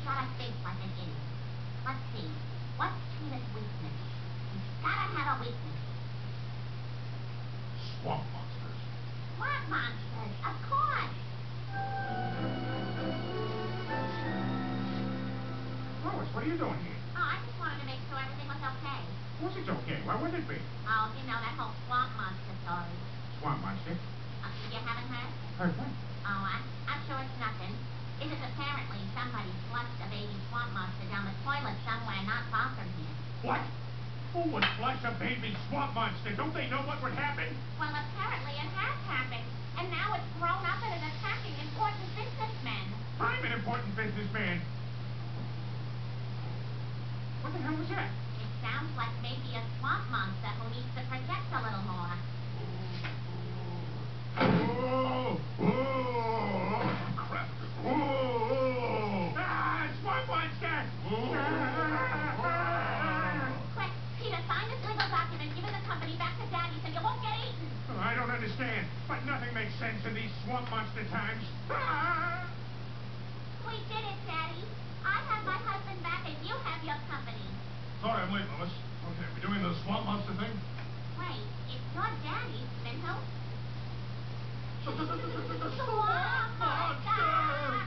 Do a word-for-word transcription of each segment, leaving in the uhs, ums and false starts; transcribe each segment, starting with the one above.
gotta think like an idiot. Let's see. What's Peter's weakness? He's gotta have a weakness. Swamp monsters. Swamp monsters, of course. Lois, what are you doing here? Oh, I just wanted to make sure everything was okay. Of course it's okay. Why wouldn't it be? Oh, you know, that whole swamp monster story. Swamp monster? Uh, you haven't heard? Heard what? Oh, I, I'm sure it's nothing. It is apparently somebody flushed a baby swamp monster down the toilet somewhere not far from here. What? Who would flush a baby swamp monster? Don't they know what would happen? Well, apparently it has happened. And now it's grown up and is attacking important businessmen. I'm an important businessman. What the hell was that? It sounds like maybe a swamp monster who needs to project a little more. Oh! Oh! Crap. Oh! Ah! Swamp monster! Oh! Quick, Peter, sign this legal document giving the company back to Daddy so you won't get eaten. I don't understand, but nothing makes sense in these swamp monster times. Ah! We did it, Daddy. I have my husband back and you have your company. Sorry I'm late, Lois. Okay, we doing the swamp monster thing? Wait, if you're Daddy, then who? Swamp monster!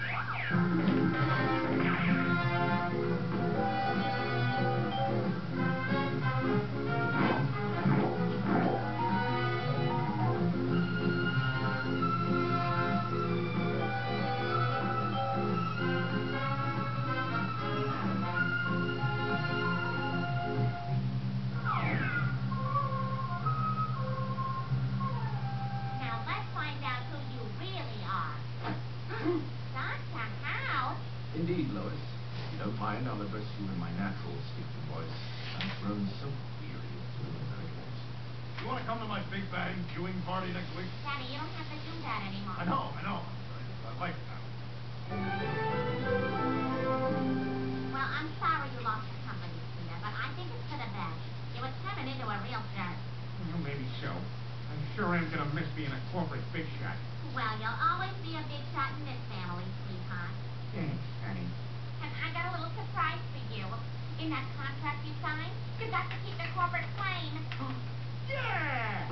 Now let's find out who you really are. Doctor House? Indeed, Lois. If you don't mind, I'll address you in my natural speaking voice. I've grown so weary of doing miracles. You want to come to my big bang viewing party next week? Daddy, you don't have to do that anymore. I know, I know. I like it now. Well, I'm sorry you lost your company, Peter, but I think it's for the best. You were turning into a real jerk. Well, maybe so. I sure am gonna miss being a corporate big shot. Well, you'll always be a big shot in this family, sweetheart. Thanks, honey. And I got a little surprise for you. In that contract you signed, you got to keep the corporate plane. Yeah!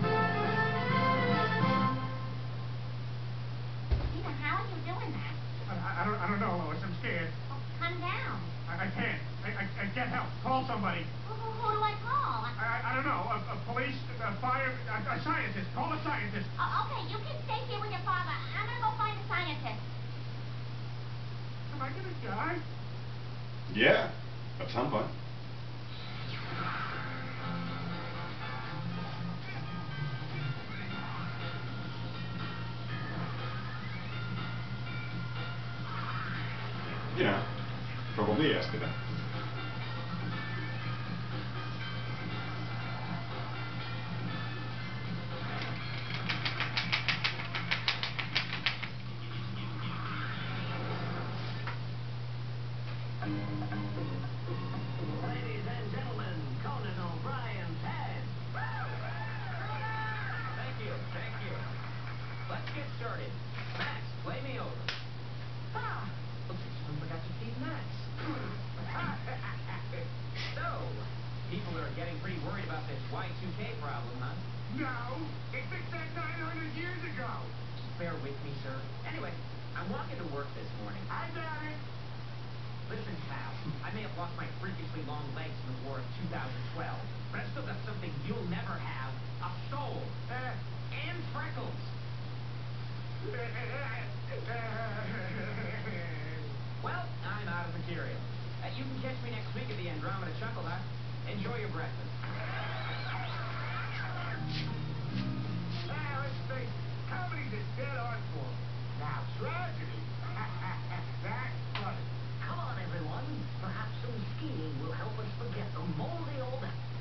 Peter, how are you doing that? I, I, I don't, I don't know, Lois. I'm scared. Well, come down. I, I can't. I, I, I get help. Call somebody. Who, who, who do I call? I, I, I don't know. A, a police, a fire, a, a scientist. Call a scientist. Oh, okay, you can stay here with your father. I'm gonna go find a scientist. Am I gonna die? Yeah, at some point. You know, probably yesterday. Ladies and gentlemen, Conan O'Brien's head. Thank you, thank you. Let's get started. Max, play me over. Ah, looks like someone forgot to feed Max. So, people are getting pretty worried about this Y two K problem, huh? No! They fixed that nine hundred years ago! Just bear with me, sir. Anyway, I'm walking to work this morning. I got it! Listen, pal, I may have lost my freakishly long legs in the war of two thousand twelve, but I've still got something you'll never have, a soul. Uh, and freckles. Well, I'm out of material. Uh, you can catch me next week at the Andromeda Chuckle Hut. Enjoy your breakfast. Ah, let's face it, comedy's a dead art form. Now, tragedy, that's funny. Come on, everyone. Perhaps some skiing will help us forget the moldy old...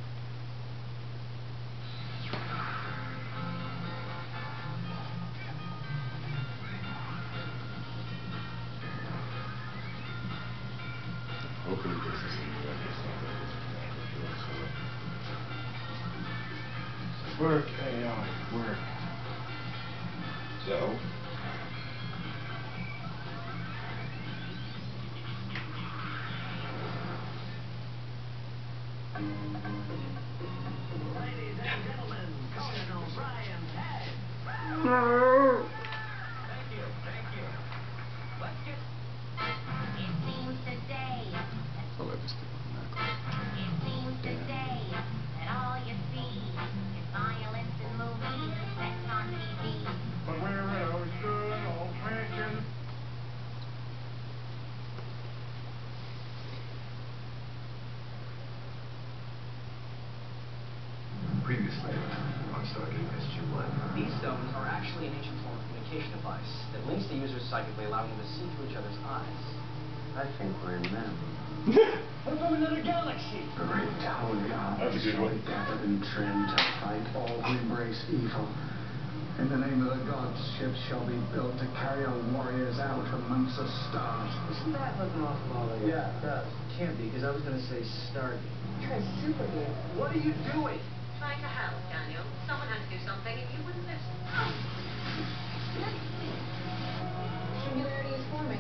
Hopefully this is the new episode of this. Work, A I, work. So? Stargate S G one. These stones are actually an ancient form of communication device that links the users psychically, allowing them to see through each other's eyes. I think we're in them. We're from another galaxy. The great holy That's a good shall one. be gathered in trim to fight all who embrace evil. In the name of the gods, ships shall be built to carry our warriors out amongst the stars. Isn't that looking awful all the Yeah, it does. Can't be, because I was going to say Stargate. Try superhero. What are you doing? Trying to help, Daniel. Someone had to do something, and you wouldn't listen. Singularity is forming.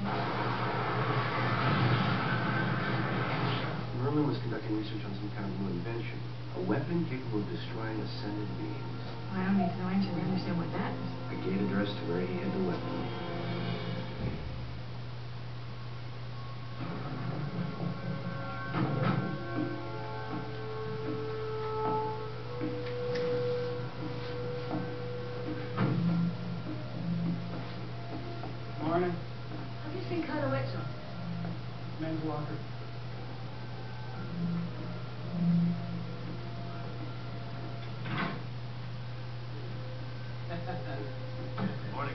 Merlin was conducting research on some kind of new invention. A weapon capable of destroying ascended beings. I don't need to know until we understand what that is. A gate address to where he hid the weapon. Morning. Have you seen Colonel Mitchell? Men's locker. Morning.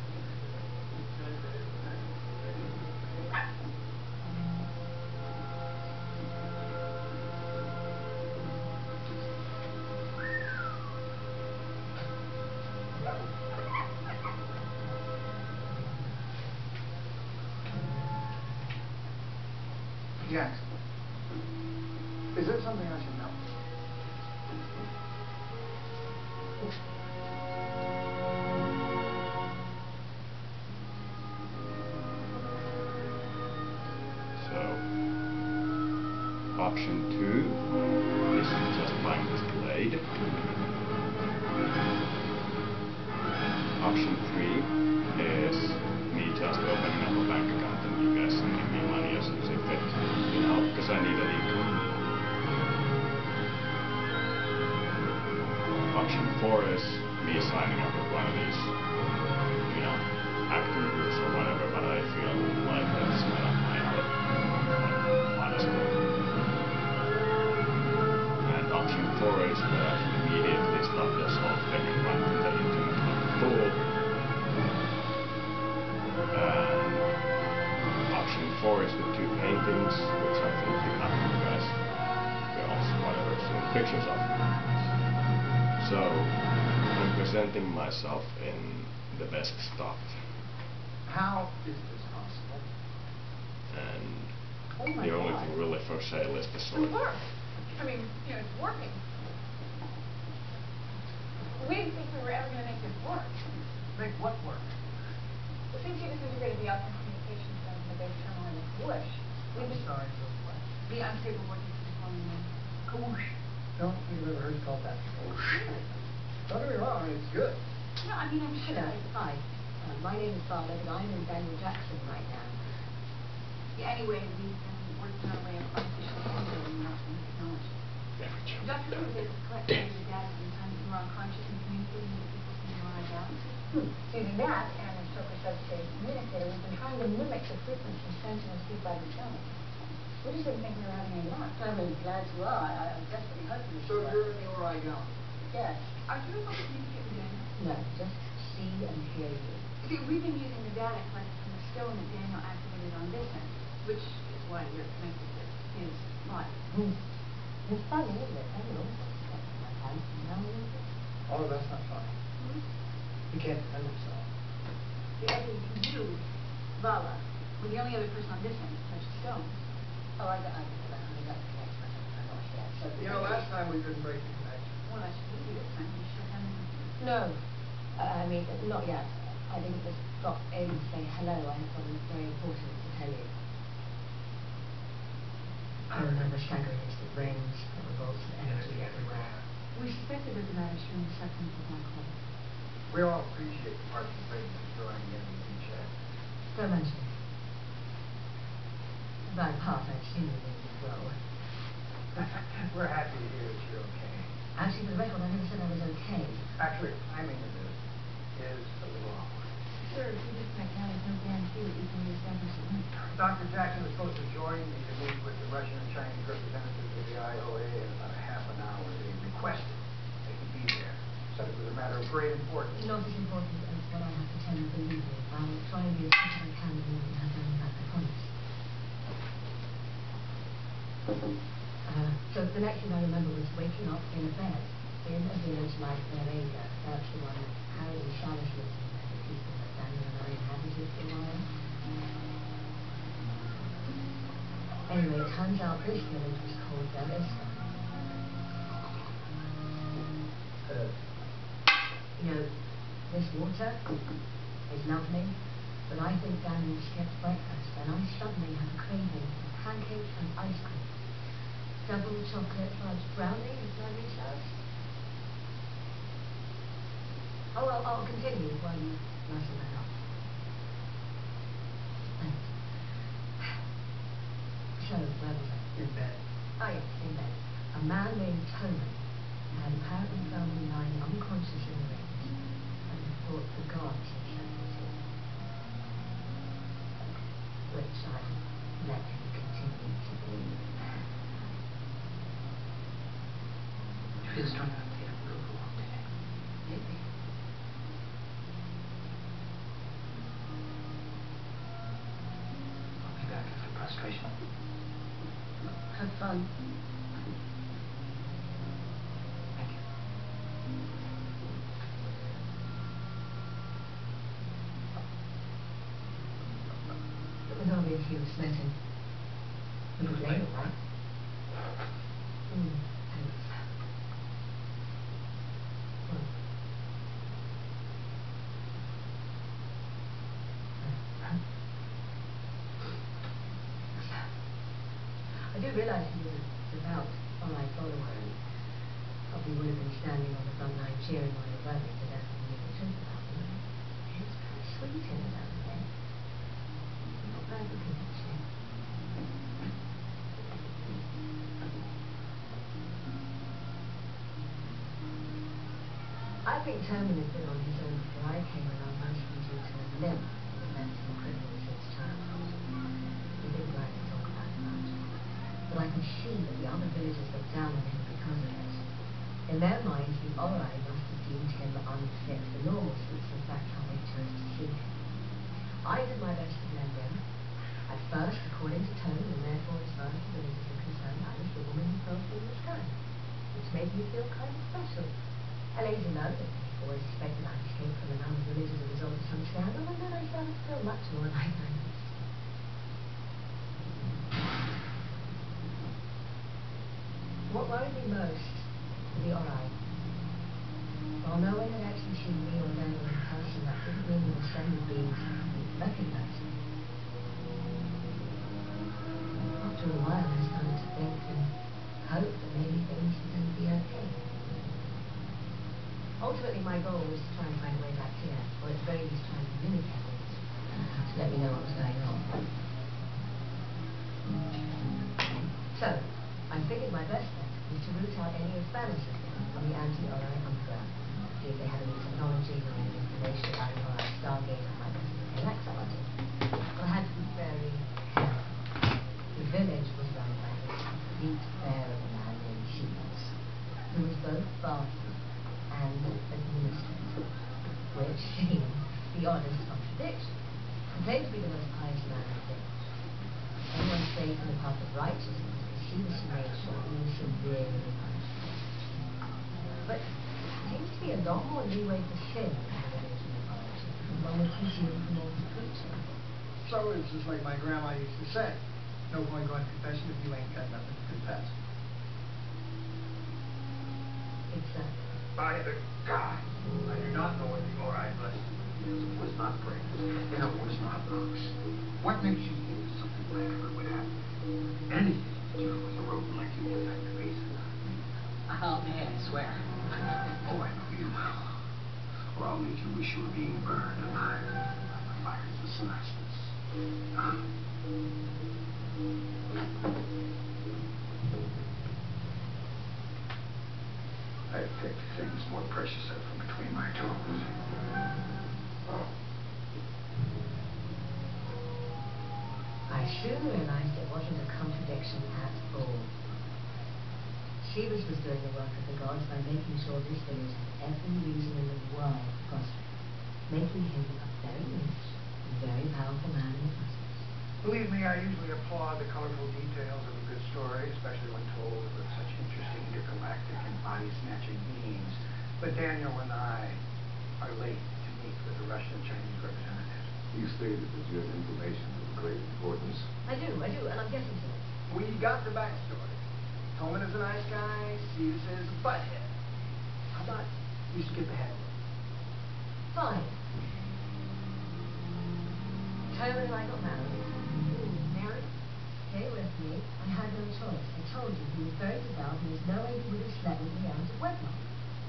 Jax, is there something I should know? So, option two is just buying this blade. Option three is me just opening up a bank account and you guys sending me money as you see fit. You know, because I need a income. Option four is me signing up with one of these, you know, acting groups or whatever, but I feel like that's not up my alley, honestly. And option four is that I should immediately stop this whole thing and run to the internet like a fool. And option four is the two paintings, which I think you have you guys, girls, whatever, seen pictures of. So, I'm presenting myself in the best spot. How is this possible? And Oh my the only God. thing really for sale is the It sword. works. I mean, you know, it's working. We didn't think we were ever going to make this work. Make what work? Well, since you disintegrated the outcome communication system in the base terminal in the Bush, we I'm just sorry, the what? the unstable vortex is forming the Kawoosh. No, you've never heard it called that before. Don't get me wrong, it's good. No, I mean, I'm sure. Hello, hi. Uh, my name is Bartlett, and I'm in Daniel Jackson right now. Yeah, anyway, we've been working on a way of artificial simulating our technology. Doctor Who is collecting the data from the time that you were unconscious and communicating with the people from your own galaxy. Hmm. Using that, and as Stoker says to communicator, we've been trying to mimic the frequency sent and received by the zone. We just didn't think we were having any luck. I'm glad you are. I, I'm desperately hoping you So you're in the Oregon. Yes. Are you able to communicate with Daniel? No, just see and hear you. See, we've been using the data collected from the stone that Daniel activated on this end, which is why you're connected to his body. Hmm. It's funny, isn't it? I don't know what's in my pants. Now you know. Oh, that's not funny. Hmm? He can't defend himself. The Eddie, you, Vala, were the only other person on this end to touch the stones. Oh, I got, I got that. I got the connection. I'm not here. So You know, last time we couldn't break the connection. Well, that's what we do this time. We shut down the computer. No, uh, I mean, not yet. I didn't just drop in to say hello. I have something very important to tell you. I remember staggering into the rings, the revolts of energy everywhere. We suspected that the matter stream was sucked into the black hole. We all appreciate the participation in destroying the enemy beachhead. Don't mention it. By part, I've seen you in as well. We're happy to hear that you're okay. Actually, for the record, I never said I was okay. Actually, the timing of this is a little awkward. Sir, if you disconnect now, there's no guarantee that you can reestablish the link. Doctor Jackson is supposed to join me to meet with the Russian and Chinese representatives of the I O A in about a half an hour. They requested they could be there. said it was a matter of great importance. Not as important as what I have to tell you, believe me. I'll try and be as quick as I can in order to have done that, I promise. Uh, so the next thing I remember was waking up in a bed in a village like Verega. That's the one that Harry and Charlotte lived in, and the people that Daniel and I inhabited for a while. Anyway, it turns out this village was called Velisca. Uh, You know, this water is lovely, but I think Daniel skipped breakfast, and I suddenly have a craving for pancakes and ice cream. Double chocolate fudge brownie, if memory serves. Oh, well, I'll continue while you rustle that up. Thanks. So, where was I? in bed. Oh, yes, in bed. A man named Tony had apparently found me lying unconscious in the rain, and thought the gods had sent me to him. Which I let him continue to believe. You feel strong enough to get up real long today? Maybe. I'll be back after prostration. Have fun. Thank you. It was obvious he was smitten. You were late, right? Mm, thanks. Well. Uh, I do realize he was about all right follower and probably would have been standing on the front line cheering while your brother to death and knew the truth about him. He was kind of sweet in his own way. Not bad looking, actually. I think Terman has been on his own before I came along, mostly due to a limp that had left him crippled since childhood. He didn't like to talk about it much. But I could see that the other villagers looked down on him because of it. In their minds, the Ori must have deemed him unfit for normalcy, so that's how they chose to see him. I did my best to blend in. At first, according to Tony, and therefore as far as the villagers were concerned, I was the woman who fell from the sky, which made me feel kind of special. I later learned that people always suspected I'd escaped from another village as a result of some scandal, and then I started to feel much more like I was. What worried me most were the Ori. While no one had actually seen me or Daniel in person, that didn't mean the assembled beings hadn't recognized me. After a while, I started to think and hope that maybe things were going to be okay. Ultimately, my goal was to try and find a way back here, or at the very least try and communicate with them, to let me know what was going on. So, I figured my best bet was to root out any of Spanis's things from the anti-Ori underground, see if they had any technology or any information about an Ori Stargate I might necessarily access to. But I had to be very careful. The village was run by this complete bear of a man named Shields, who was both barkeep and administrator, which seemed the oddest contradiction. He claimed to be the most pious man in the village. Anyone strayed from the path of righteousness was sheepishly made sure he was severely punished. But there seems to be a lot more leeway for sin in religion and origin than one would presume from all the preaching. So it's just like my grandma used to say, no point going to confession if you ain't got nothing to confess. Exactly. By the gods, I do not know what the Ori blessed you with. It was not praise, and it was not looks. What makes you think that something like her would happen? Anything to do with a rodent like you without your reason. Oh, man, I swear. Oh, I know you will. Or I'll make you wish you were being burned alive by the fires of Celestis. Huh? I have picked things more precious out from between my toes. I soon realized it wasn't a contradiction at all. Phoebus was doing the work of the gods by making sure this village had every reason in the world for prospering, making him a very rich and very powerful man in the process. Believe me, I usually applaud the colorful details of a good story, especially when told with such interesting intergalactic and body-snatching beings. But Daniel and I are late to meet with the Russian and Chinese representatives. You stated that you had information of great importance. I do, I do, and I'm getting to it. We got the backstory. Toman is a nice guy, Cetus is a butthead. How about you skip ahead a little? Fine. Toman and I got married. Married? Stay with me. I had no choice. I told you he was very devout, and there's no way he would have slept with me out of wedlock.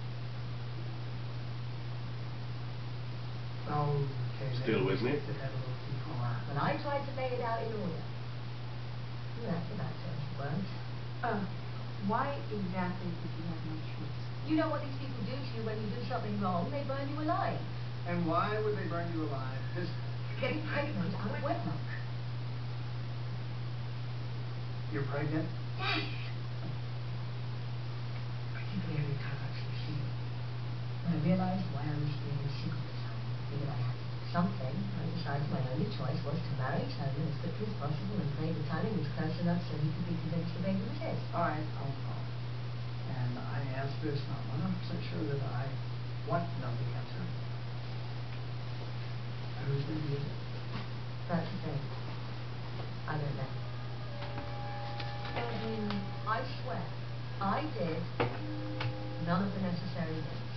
Okay. Still with me? Skip ahead a little too far. But I tried to lay it out in order. You left the backstory, weren't? Uh, why exactly did you have no choice? You know what these people do to you when you do something wrong? They burn you alive. And why would they burn you alive? Because Getting pregnant out of wedlock. you're pregnant? Yes. I keep it every time I see you. When I realized why I was being sick all the time, I figured I had to do something. I decided my only choice was to marry Toman as quickly as possible and pray the timing was close enough so he could be convinced the baby was his. All right, I'll call. And I ask this not one hundred percent sure that I want to know the answer. Whose baby is it? That's the thing. I don't know. I swear, I did none of the necessary things.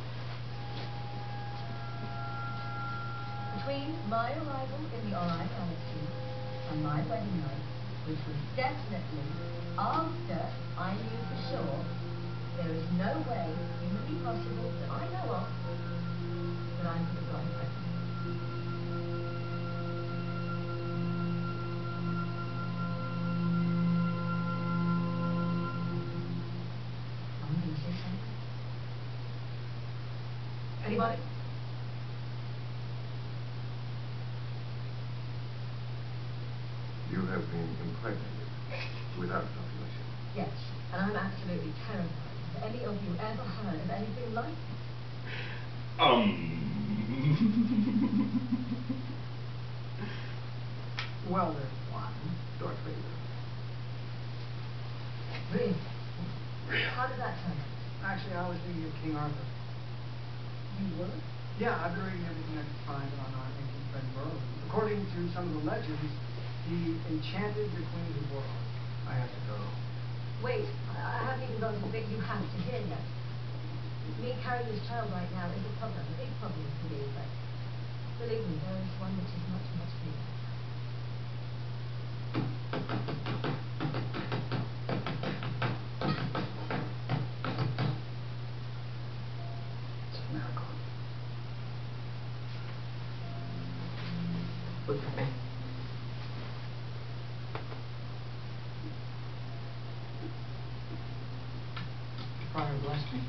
Between my arrival in the Orion Galaxy and my wedding night, which was definitely after I knew for sure, there is no way humanly possible that I know of that I could have gotten pregnant. Anybody? You have been impregnated without population. Yes, and I'm absolutely terrified. Have any of you ever heard of anything like it? Um. Well, there's one. Darth Vader. Really? How did that turn out? Actually, I was thinking of King Arthur. You were? Yeah, I've been reading everything I could find on our ancient friend Merlin. According to some of the legends, he enchanted the queens of world. I have to go. Wait, I I haven't even gone to the bit you have to hear yet. Me carrying this child right now is a problem, a big problem for me, but believe me, there is one which is much, much bigger. It's a miracle. Look for me. Friar blessed me.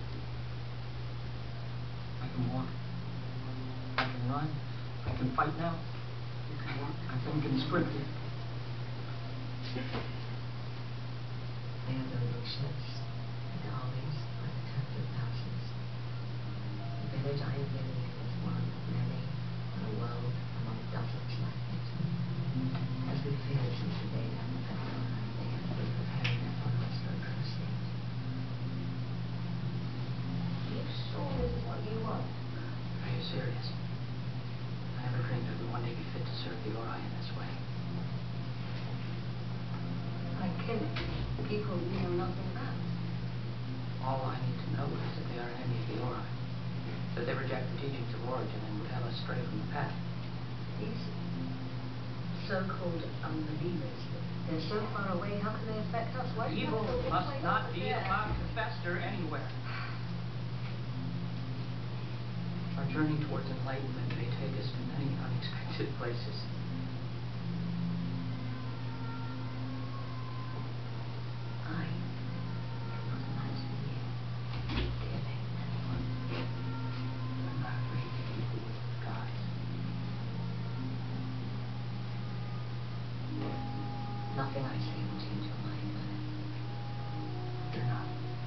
I can walk. I can run. I can fight now. I can walk. I think conscripted. They are building ships and armies by the tens of thousands. The village I am living in is one of many in a world among dozens like it. As we feared since the day down the Pentagon, they have been preparing their funnels for a crusade. Are you sure this is what you want? Are you serious? I never dreamed I would one day be fit to serve the Orion this way. Like killing people you know nothing about. All I need to know is that they are an enemy of the Orion, that they reject the teachings of Origin and would have us stray from the path. These so-called unbelievers, they're so far away, how can they affect us? Why do you Evil have to must play not up be there? allowed to fester anywhere. Our journey towards enlightenment may take us to many unexpected places. I cannot imagine you killing anyone. I'm not afraid to be the will of God. Nothing I say will change your mind, but You're not.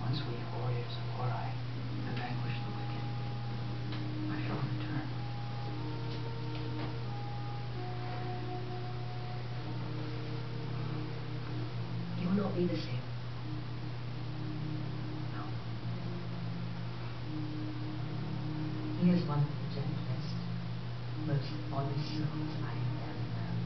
Once we warriors of Ori have vanquished the wicked, I shall return. You will not be the same. No. He is one of the gentlest, most honest souls I have ever known.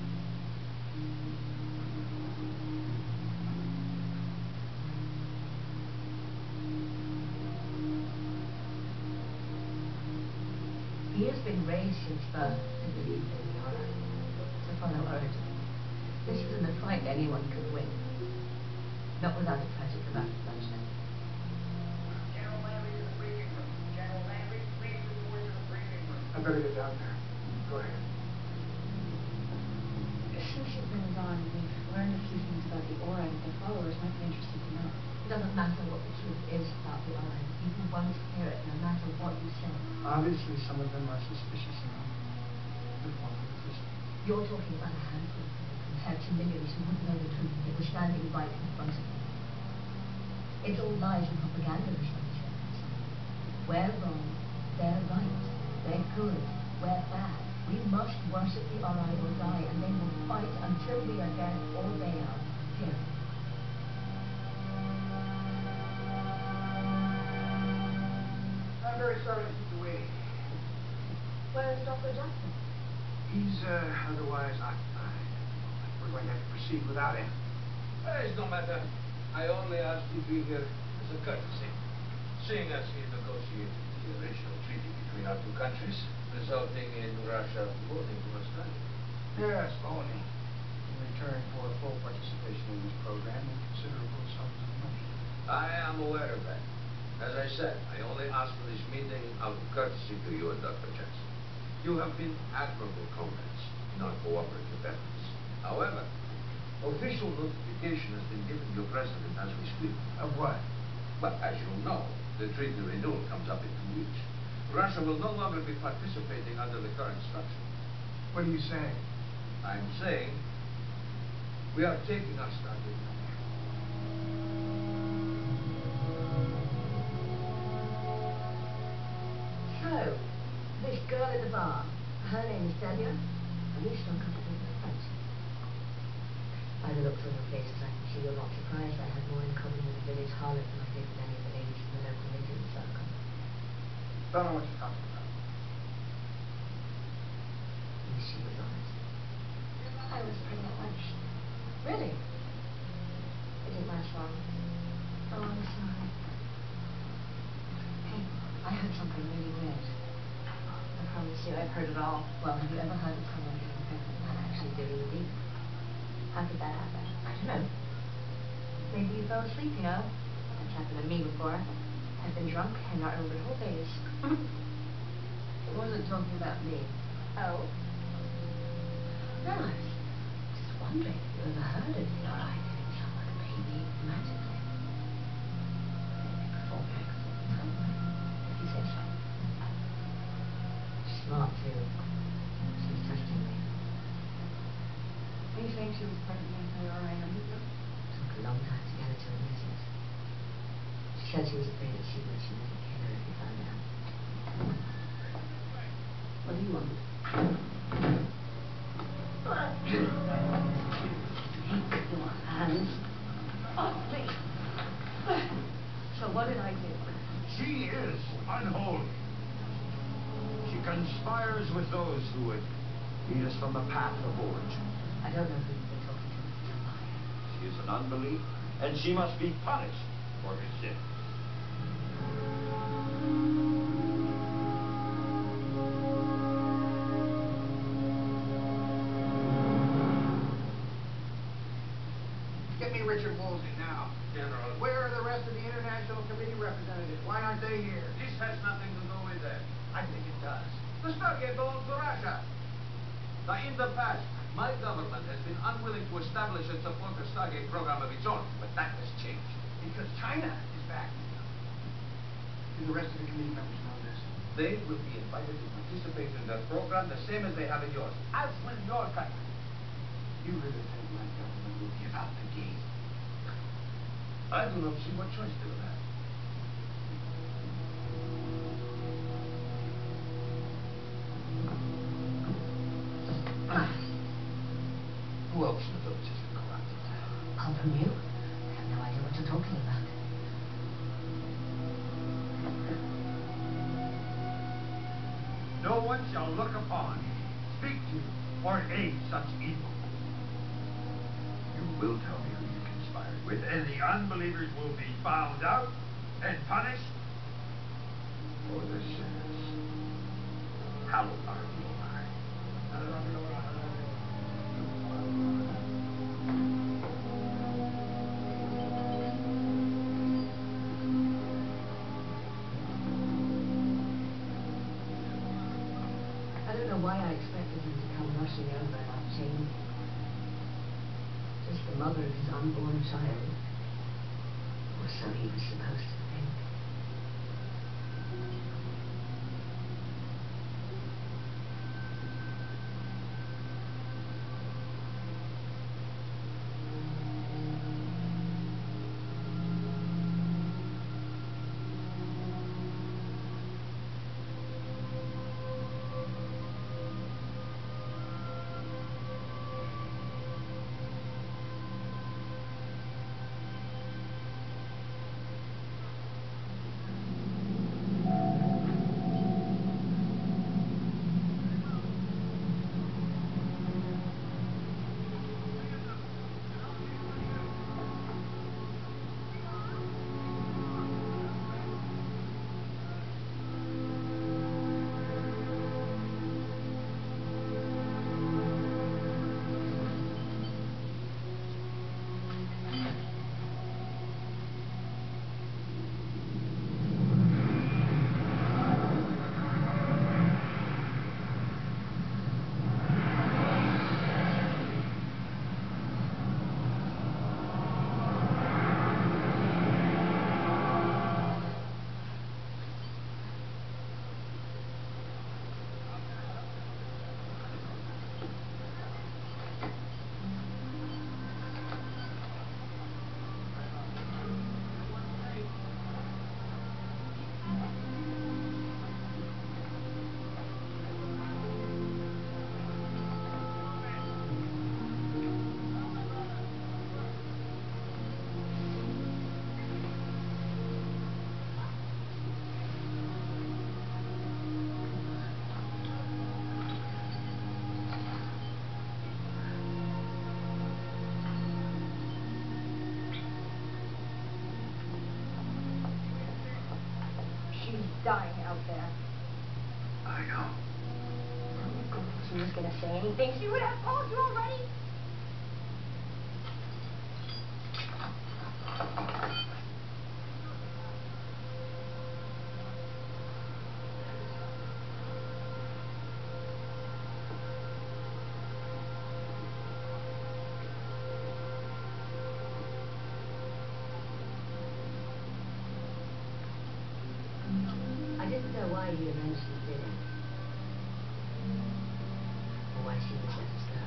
He has been raised since birth to believe in the Ori, to follow Urdu. This isn't a fight anyone could win. Not without a tragic amount of bloodshed. General Landry to the briefing room. General Landry, please report to the briefing room. I better get down there. Go ahead. Since you've been gone, we've learned a few things about the Ori that their followers might be interested to know. It doesn't matter what the truth is about the Ori. People want to hear it no matter what you say. Obviously, some of them are suspicious enough. But one of the You're talking about a handful of people compared to millions who wouldn't know the truth if it was standing right in front of them. It's all lies and propaganda as far as they're concerned. We're wrong, they're right. They're good, we're bad. We must worship the Ori or die, and they will fight until we are dead or they are. Period. I'm very sorry to keep you waiting. Where is Doctor Jackson? He's uh, otherwise occupied. We're going to have to proceed without him. Well, it's no matter. I only asked to be here as a courtesy, seeing as he negotiated the original treaty between our two countries, resulting in Russia voting to Australia. Yes, only. In return for full participation in this program and considerable sums of money. I am aware of that. As I said, I only asked for this meeting out of courtesy to you and Doctor Jackson. You have been admirable comrades in our cooperative efforts. However, official notification has been given your president as we speak. Of what? Well, as you know, the treaty renewal comes up in two weeks. Russia will no longer be participating under the current structure. What are you saying? I'm saying we are taking our Stargate from here. So, this girl in the bar, her name is Delia, and you struck up a bit of a friendship. By the looks on your faces, I can see you're not surprised I had more in common with the village harlot than I did with any of the ladies in the local knitting circle. Don't know what you're talking about. And she was honest. I was pretty at lunch. Really? It didn't last long. Oh, I'm sorry. Hey, I heard something really weird. I promise you, I've heard it all. Well, have you ever heard of someone getting pregnant and actually doing the deed? How could that happen? I don't know. Maybe you fell asleep, you know? That's happened to me before. I've been drunk and not remembered whole days. It wasn't talking about me. Oh? No, I was just wondering if you ever heard of the Ori giving someone a baby magically. Maybe before breakfast or something, if you say so. Smart, too. She's testing me. Are you saying she was part of the anti-Ori underground? Took a long time to get her to admit it. She said she was afraid that she would she never kill her if you found out. What do you want? Take your hands off me. So what did I do? She is unholy. She conspires with those who would lead us from the path of origin. I don't know who you've been talking to, Mister Tobias. She is an unbeliever, and she must be punished for her sin. Get me Richard Woolsey now. General, Where are the rest of the International Committee representatives? Why aren't they here? this has nothing to do with that. I think it does. The Stargate belongs to Russia. Now, in the past, my government has been unwilling to establish and support a Stargate program of its own, but that has changed. Because China is back. Do the rest of the committee members know this? They will be invited to participate in their program the same as they have in yours, as will your country. You really think my government will give out the gate? I do not see what choice they will have. Who else in the village has been corrupted? Apart from you, I have no idea what you're talking about. No one shall look upon, speak to, or aid such evil. You will tell me who you conspired with, and the unbelievers will be found out and punished for their sins. Hallowed are the I don't know why I expected him to come rushing over and unchain me. Just the mother of his unborn child. Or so he was supposed to think. She's dying out there. I know. If she was going to say anything, she would have told you already. I didn't know why he eventually did it. Or why she was let us go.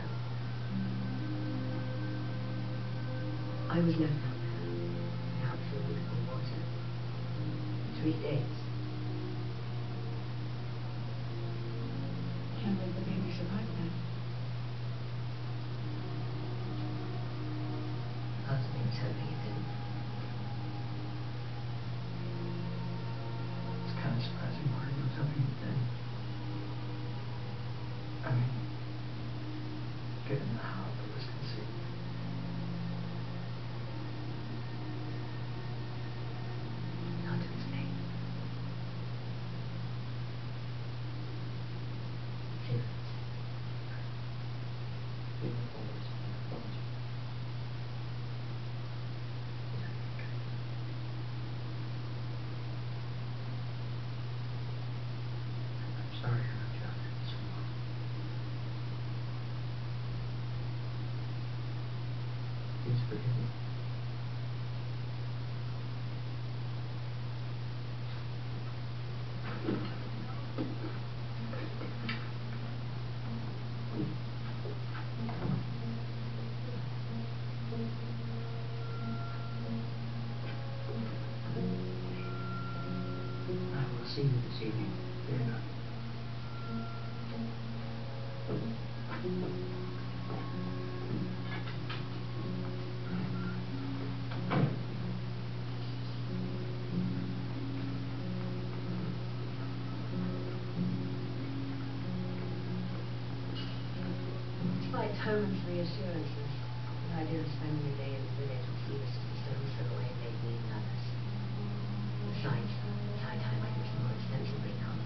I was left out there, without food or water. Three days. Can't believe the baby survived that. Part of me was hoping it didn't. It's kind of surprising why you was hoping it did. I mean, given how it was conceived. Hard to explain. Feelings. Feeling always, don't you? I'm sorry I left you out there so long. Please forgive me. see you this evening. Very nice. Despite Herman's reassurances, the idea of spending a day in the village with Steve was just a stone's throw away made me nervous. Besides, it's high time I did some more extensive recon.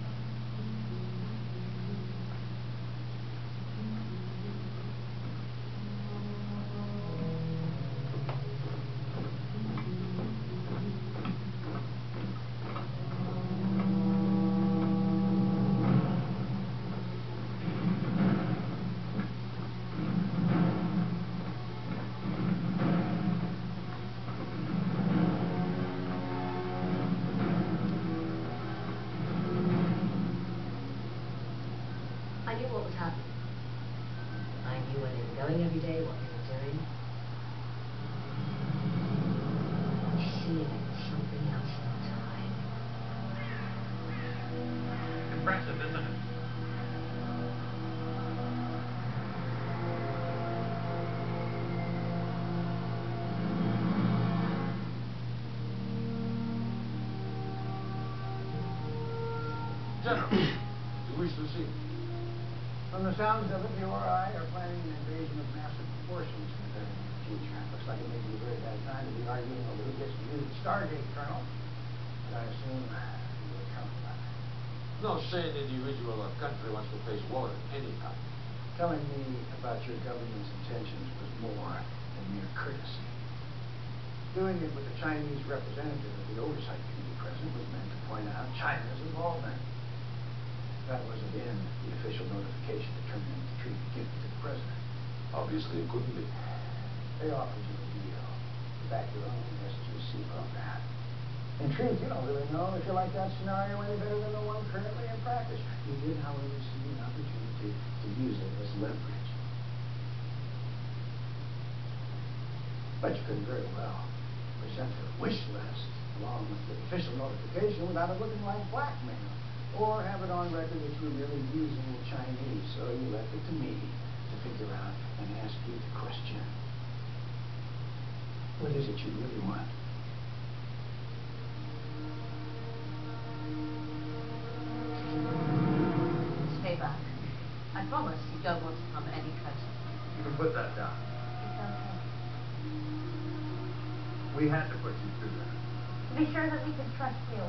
I knew what was happening. I knew where they were going every day, what they were doing. Seeing it was something else entirely. Impressive, isn't it? General, you wish to see me? From the sounds of it, the Ori are planning an invasion of massive proportions in the very near future. Looks like it may be a very bad time to be arguing over who gets to use the Stargate, Colonel. But I assume you will count on that. No sane individual or country wants to face war at any time. Telling me about your government's intentions was more than mere courtesy. Doing it with the Chinese representative of the Oversight Committee present was meant to point out China's involvement. That wasn't in the official notification that terminated the treaty given to the president. Obviously, it couldn't be. They offered you a deal to back your own S G C program. In truth, you don't really know if you like that scenario any better than the one currently in practice. You did, however, see an opportunity to use it as leverage. But you couldn't very well present a wish list along with the official notification without it looking like blackmail. Or have it on record that you were really using the Chinese, so you left it to me to figure out and ask you the question. What is it you really want? Stay back. I promise you don't want to come any closer. You can put that down. It's okay. We had to put you through that. To be sure that we can trust you.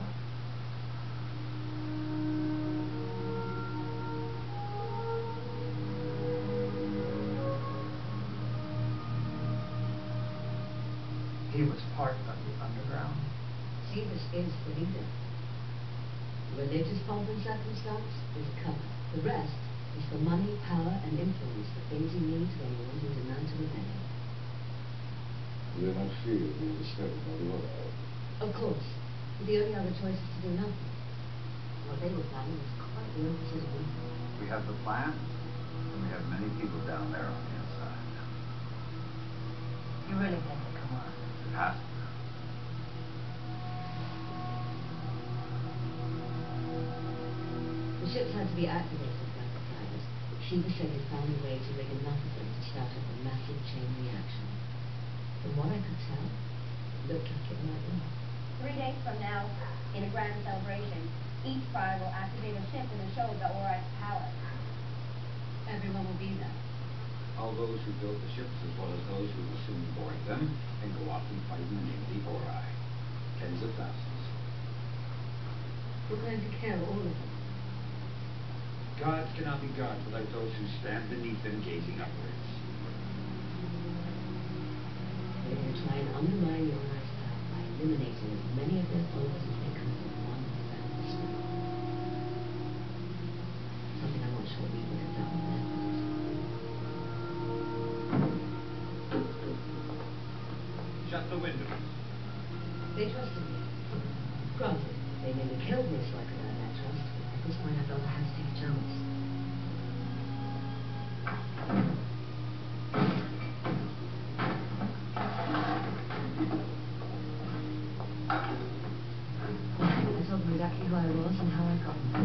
He was part of the underground. Seamus is the leader. Religious pomp and circumstance is a cover. The rest is for money, power, and influence, the things he needs when he wants to mount a rebellion. You do not fear being discovered by the Ori. Of course. The only other choice is to do nothing. What they were planning was quite the opposite of evil. We have the plan, and we have many people down there on the inside. You really think it can work? It has to. The ships had to be activated by the flyers. Shiva said he found a way to rig enough of them to start up a massive chain reaction. From what I could tell, it looked like it might work. Three days from now, in a grand celebration, each fire will activate a ship in the show of the Ori's power. Everyone will be there. All those who built the ships, as well as those who will soon board them, and go off and fight in the name of the Ori. Tens of thousands. We're going to kill all of them. Gods cannot be gods without those who stand beneath them gazing upwards. We're going to try and undermine the Ori's power by eliminating as many of their followers as they can with one fell swoop. Something I'm not sure we would have done with their presence. Shut the windows. They trusted me. Granted, they nearly killed me so I could earn that trust, but at this point I felt I had to take a chance. I told them exactly who I was and how how I got them.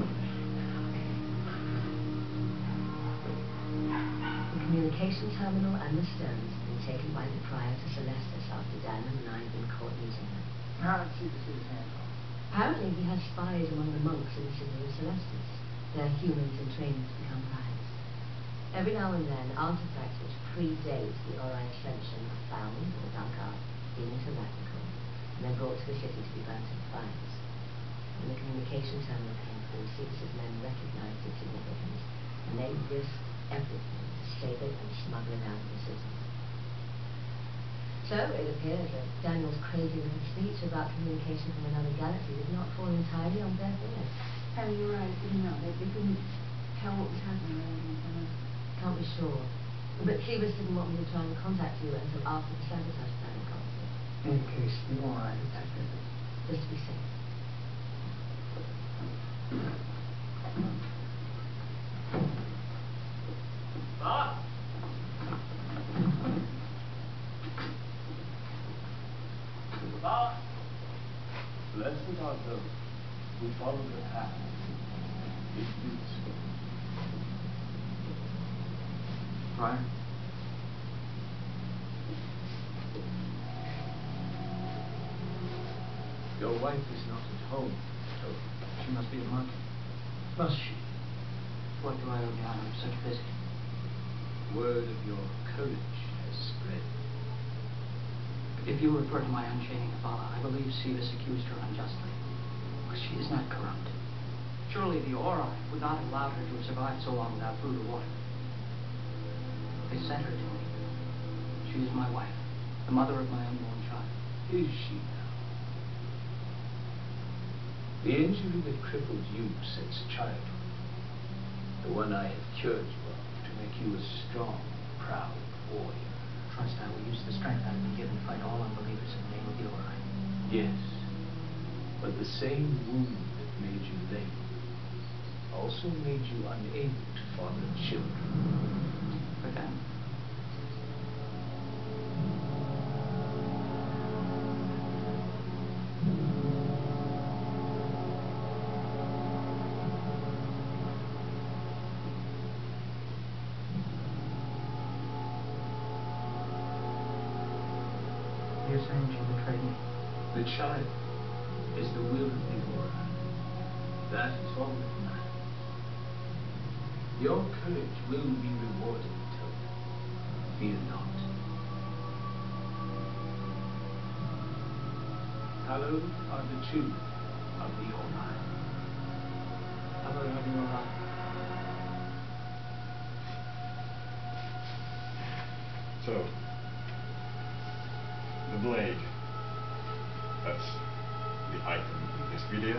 The communication terminal and the stones had been taken by the prior to Celestis after Dan and I had been caught using them. How did Cephas get his hands on? Apparently he has spies among the monks in the city of Celestis. They're humans in training to become priors. Every now and then, artifacts which predate the Ori ascension are found or dug up, deemed into replica, and then brought to the city to be burnt in fires. When the communication terminal came through, Cephas's men recognized its significance, and they risked everything to save it and smuggle it out of the city. So it appears that Daniel's crazy little speech about communication from another galaxy did not fall entirely on deaf ears. And you're right, didn't know. They, they couldn't tell what was happening rather than tell us. Can't be sure. But Cephas didn't want me to try and contact you until after the sabotage plan had gone through. In case the Ori detected it. Just to be safe. Bob? Bob? Blessed are those who follow the path. It leads them. Friar? Your wife is not at home, Toby. She must be at market. Must she? What do I owe down? I'm such busy. Word of your courage has spread. If you refer to my unchaining of Allah, I believe Cephas accused her unjustly. But she is not corrupt. Surely the Ori would not have allowed her to have survived so long without food or water. They sent her to me. She is my wife, the mother of my unborn child. Is she now? The injury that crippled you since childhood, the one I have cured you of to make you a strong, proud warrior. Trust I will use the strength I have been given to fight all unbelievers in the name of the Ori. Yes, but the same wound that made you lame also made you unable to father children. But then, you're saying she betrayed me? The child is the will of the Ori. That is all that matters. Your courage will be rewarded, Toby. Fear not. Hallowed are the children of the Ori. Hallowed are the Ori. So, the blade, that's the item in this video.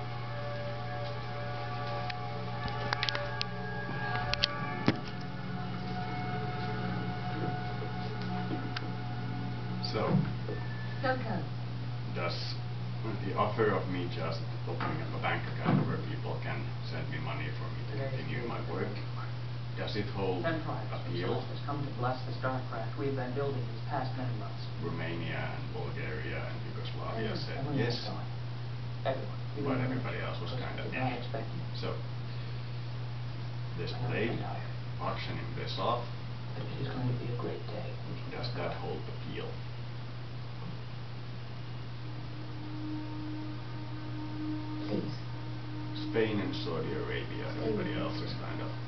So, Coco. does the offer of me just opening up a bank account where people can send me money for me to continue my work, does it hold Ten friars from appeal? Celestis come to bless this dark craft we have been building these past many months. Romania and Bulgaria and Yugoslavia said Everyone yes, was going. Everyone. Even but the everybody women. else was Because kind of they did not eh. expect it. So, this I know blade, it's dire. auctioning this off, But it is going to be a great day. does that hold appeal? Please. Spain and Saudi Arabia, everybody else is kind of eh.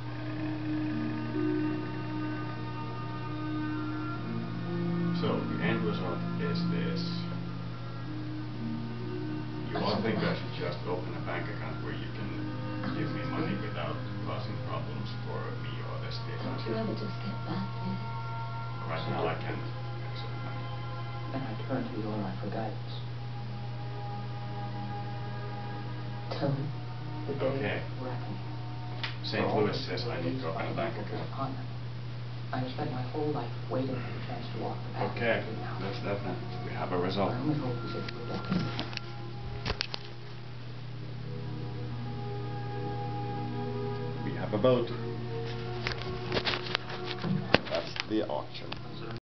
So, the end result is this. You all think I should just open a bank account where you can give me money without causing problems for me or the state? Don't you ever just get back there? Right now I can't accept money. Then I turn to the Ori for guidance. Tell me. The day Okay. of reckoning. Saint For all Louis the says I need to open a bank evil account. upon them. I have spent my whole life waiting for the chance to walk the path. Okay, I do now. that's definite. We have a result. My only hope is that you will walk in. We have a vote. That's the auction.